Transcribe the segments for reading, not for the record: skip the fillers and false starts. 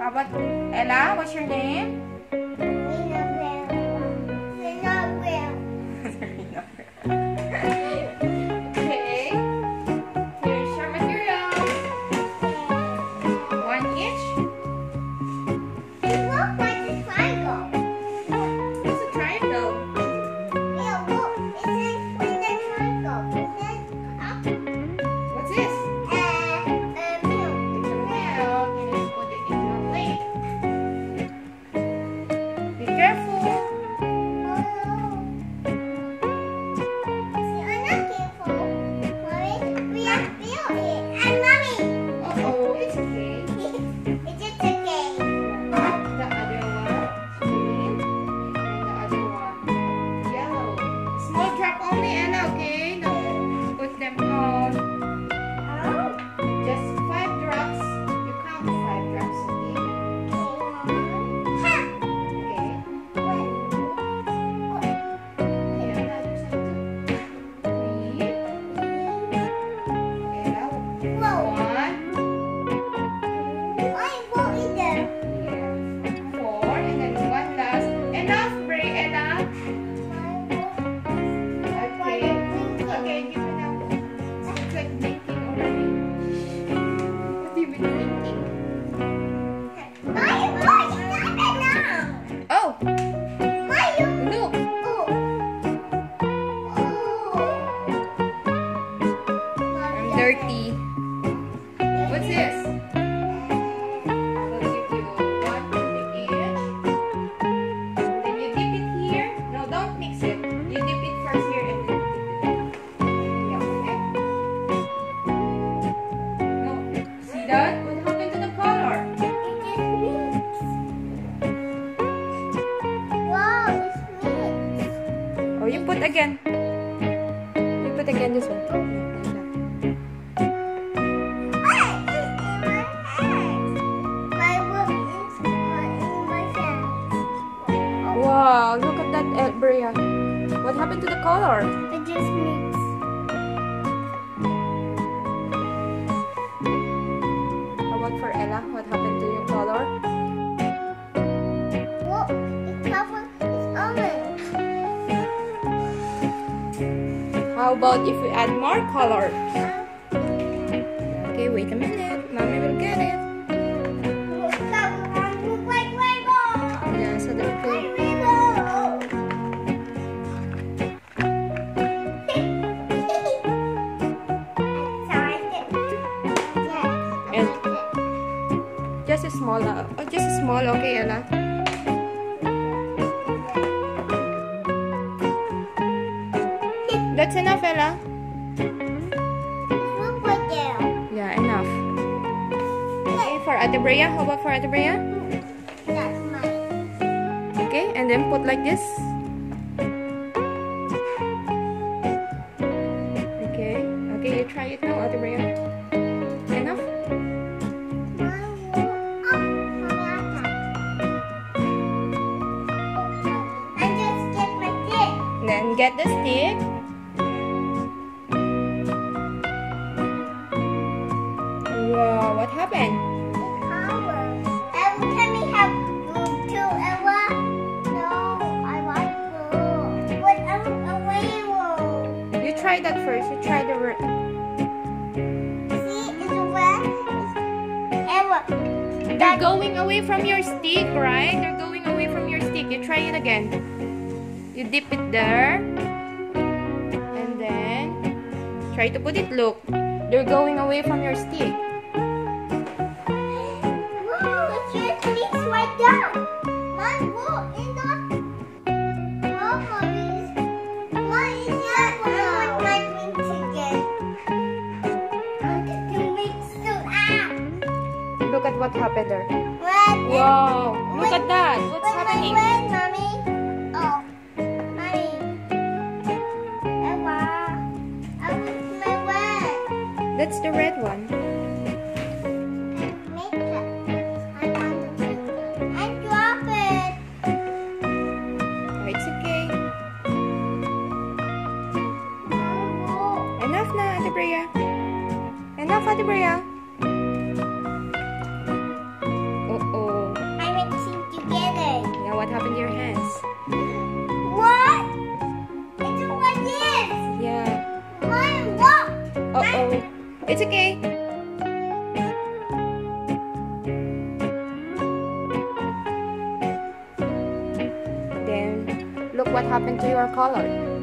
How about Ella? What's your name? Okay. Here's your material. One each. It looks like a triangle. It's a triangle. Yeah, look. It's like a triangle. What's this? Milk. It's a milk. You need to put it in your plate. Be careful. See, I'm not careful. Mommy, we have to feel it. And Mommy. Uh-oh, it's okay. It's just a game. The other one, green. And the other one, yellow. Small drop only, Ella, okay? Don't put them all. Oh. Just 5 drops. You count 5 drops, okay? Ha! Okay. Okay, Ella, there's 2, 3. Ella, Whoa. 1. Why won't it there? Here. 4. And then 1 last. Enough, Bray, Ella. Okay. Okay, give it up. It's like blinking already. What do you mean blinking? Oh, look. I'm dirty. What's this? I'll give you 1 toothpick each. Then you dip it here. No, don't mix it. You dip it first here and then you dip it there. Yeah, okay? No. See that? What happened to the color? Oh, you put again. You put again this one. Wow, look at that, Bria. What happened to the color? It just mix. How about for Ella? What happened to your color? Look, it's covered. It's orange. How about if we add more colors? Okay, wait a minute. Mommy will get it. Look, covered. Look like rainbow. Yeah, so there Like we rainbow. Just a small, just a small, okay, Ella. That's enough, Ella. Yeah, enough. Okay, for Ate Brea, how about for Ate Brea? That's mine. Okay, and then put like this. Okay, okay, you try it now, Ate Brea. Enough? I just get my dick. Then get the stick. Wow, what happened? Power. Every time we have blue too, Ella. No, I want blue. But I'm a rainbow. You try that first. You try the red. See, it's red. Ella. They're going away from your stick, right? They're going away from your stick. You try it again. You dip it there. And then try to put it. Look. They're going away from your stick. Whoa, it's just mix right down. Mine will in the. Oh, Mommy's. Mine is not one my drink again. I get to mix them up. Look at what happened there. Red. Wow. Look at that. What's Where's happening? my red, Mommy? Oh, Mommy. Ella. I want my red. That's the red one. Make it. I want to make it. And drop it. Oh, it's okay. Oh, Enough na, Ate Brea. Enough, Ate Brea. Uh-oh. It's okay. Then look what happened to your color.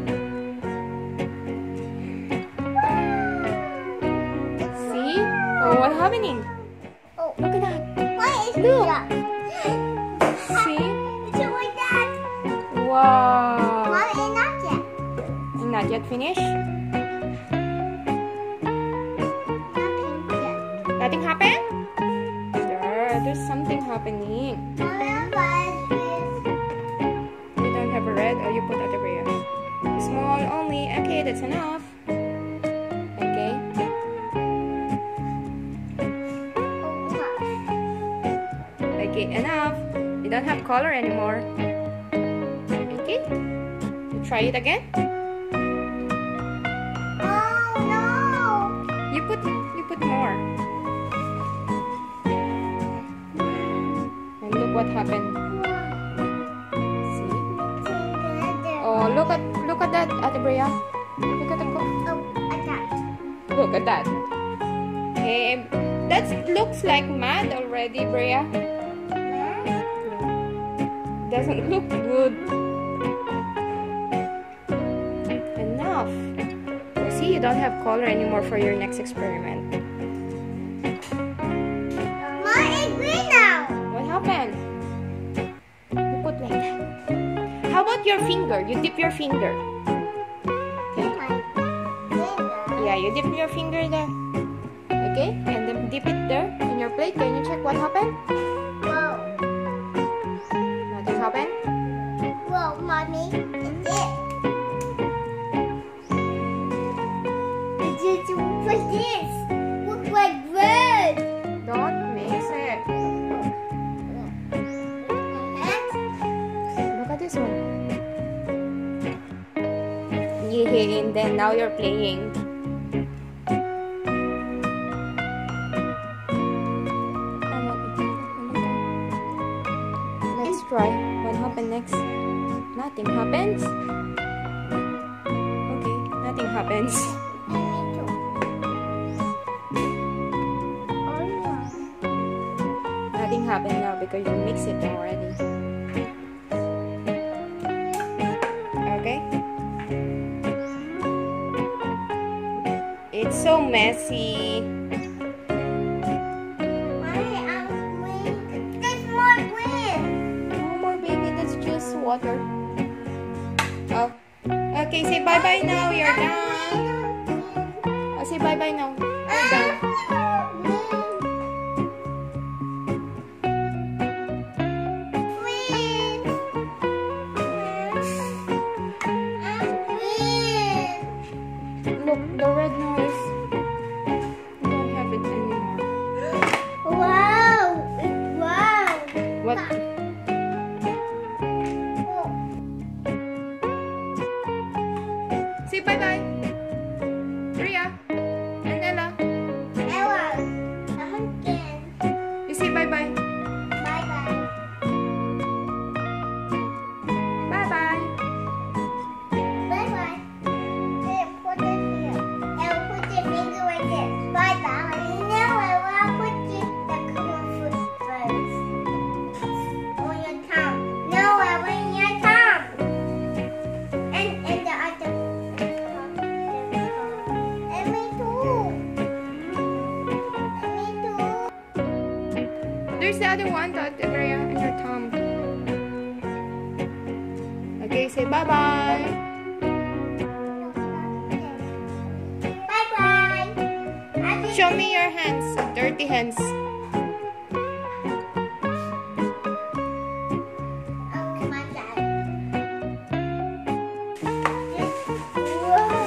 See? Oh, what's happening? Oh, Look at that. why is Look. that? See? It's like that. Wow. Why is not yet? Not yet finished? Nothing yet. Nothing happened? There's something happening. You don't have a red, or you put at the rear. Small only. Okay, that's enough. Okay. Okay, enough. You don't have color anymore. Okay. You try it again. Oh no! You put more. And look what happened. See? Oh, look at that, Ate Brea. Look at the Look at that. Hey, that looks like mud already, Brea. Doesn't look good. Enough. Oh, see, you don't have color anymore for your next experiment. Mine is green now. What happened? You put like that. How about your finger? You dip your finger. Okay. Yeah, you dip your finger there. Okay, and then dip it there in your plate. Can you check what happened? Whoa, Nothing happened? whoa, mommy, it's it. It's what's this? Looks like red. Don't mix it. Look at this one. Yeah, and then now you're playing. Let's try. What happened next? Nothing happens. Okay, nothing happens. Nothing happened now because you mix it already. Okay? It's so messy. Mommy, I'm green. There's more green. No more, baby. That's just water. Oh. Okay, say bye-bye now. You're done. Oh, say bye-bye now. You're done. Look, the red nose. You don't have it anymore. Wow, it's wow. What? Say bye-bye. Brea. And Ella. Ella, pumpkin. You say bye-bye. Bye-bye. Bye-bye. Bye-bye. Here, put it here. Ella, put your finger right there. Bye-bye. Now I will put the common food first. On your tongue. No, I want your tongue. And the other. And me too. And me too. There's the other one, the Brea, and your thumb. Okay, say bye-bye. Bye-bye. Show me your hands. Dirty hands. Oh my God. Whoa.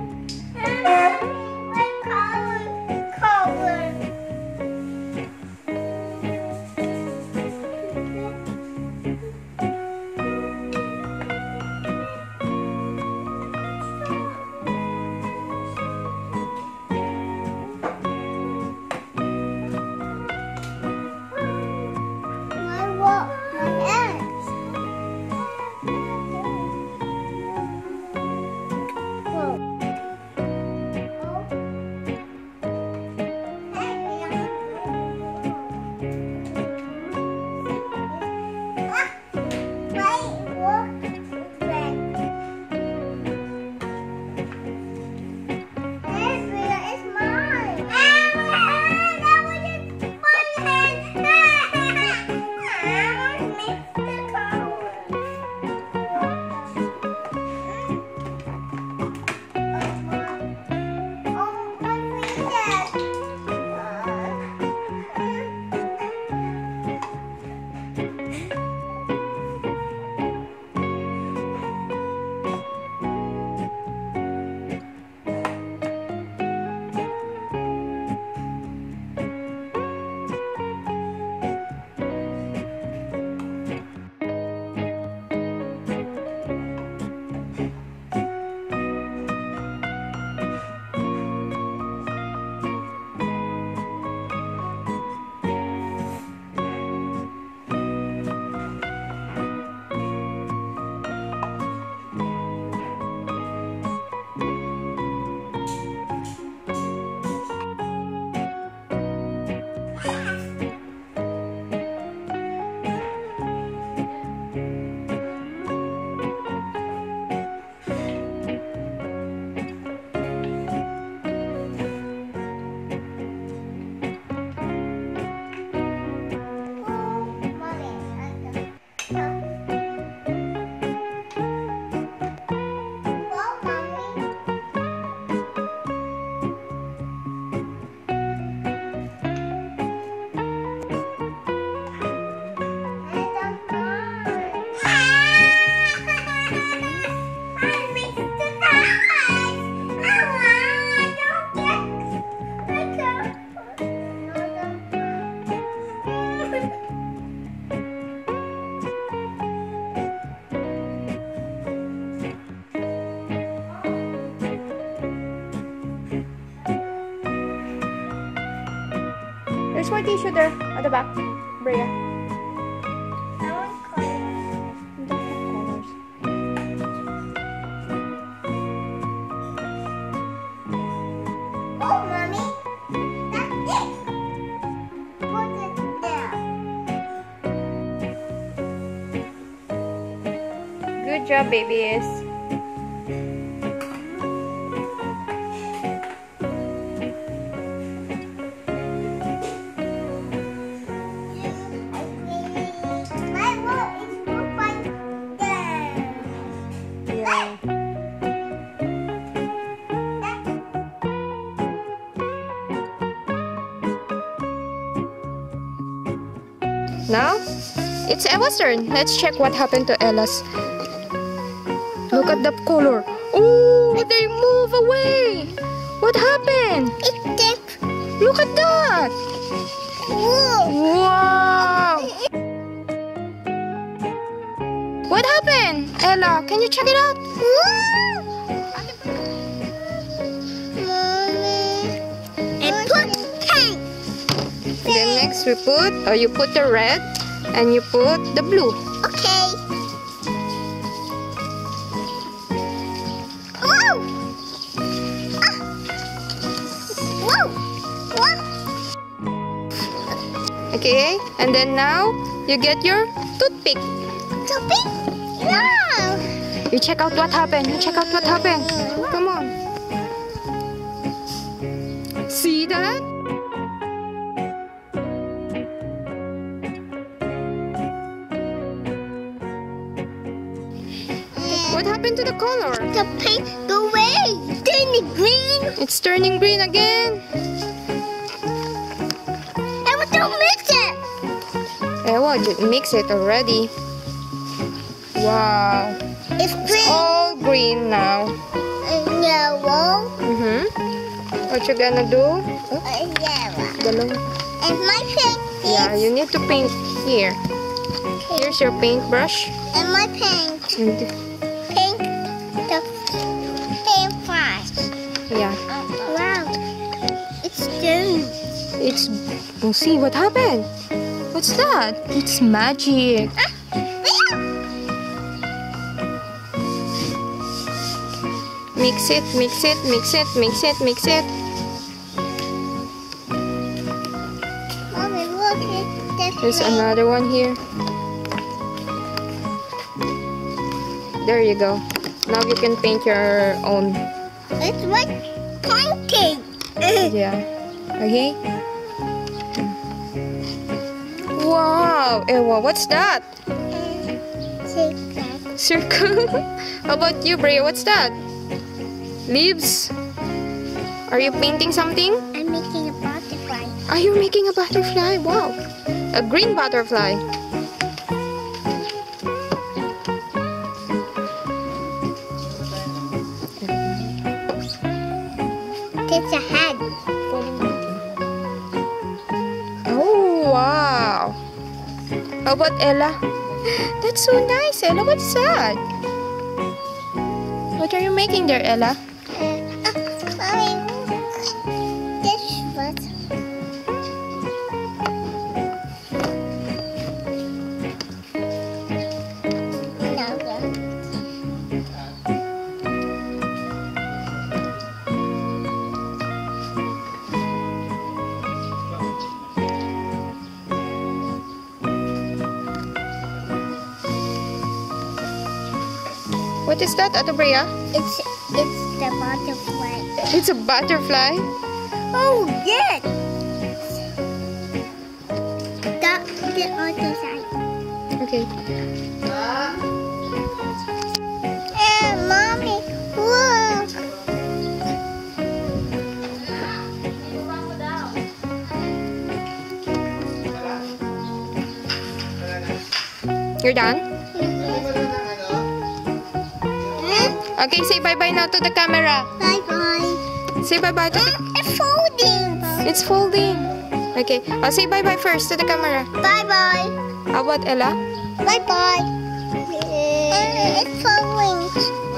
What color? more tissue there at the back, Bria. I want colors. Don't have colors. Oh, mommy, that's it. Put it there. Good job, babies. My roll is put right there. Yeah. Now, it's Ella's turn. Let's check what happened to Ella's. Look at the color. Oh, they move away. What happened? It's thick. Look at that. Whoa. Wow. What happened? Ella, can you check it out? And put pink. Then next we put, or you put the red and you put the blue. Okay. Whoa. Ah. Whoa. Whoa. Okay, and then now you get your toothpick. So pink. Wow. You check out what happened. You check out what happened. Come on. See that? What happened to the color? The pink go away. Turn green. It's turning green again. And we don't mix it. Ewa just mix it already. Wow. It's green All green now. and yellow What you gonna do? Oh, and yellow. dalawang. And my pink is Yeah, you need to paint here. Here's your paintbrush. and my pink. And Pink the pink flash. yeah, Wow. It's done. it's. Oh, see what happened? What's that? It's magic. Mix it, mix it, mix it, mix it, mix it. Mommy, look at There's this. another one here. There you go. Now you can paint your own. It's like pancake. Yeah. Okay. Wow, Ewa, what's that? Circle. How about you, Brea? What's that? Leaves? Are you painting something? I'm making a butterfly. Are you making a butterfly? Wow. A green butterfly. It's a head. Oh, wow. How about Ella? That's so nice, Ella. What's that? What are you making there, Ella? Mommy, this was. What is that, Ate Brea? It's the butterfly. It's a butterfly. Oh, yes. The other side. Okay. Mommy, look. You're done? Okay, say bye-bye now to the camera. Bye-bye. Say bye-bye to the... It's folding. It's folding. Okay, I'll say bye-bye first to the camera. Bye-bye. How about Ella? Bye-bye. It's folding.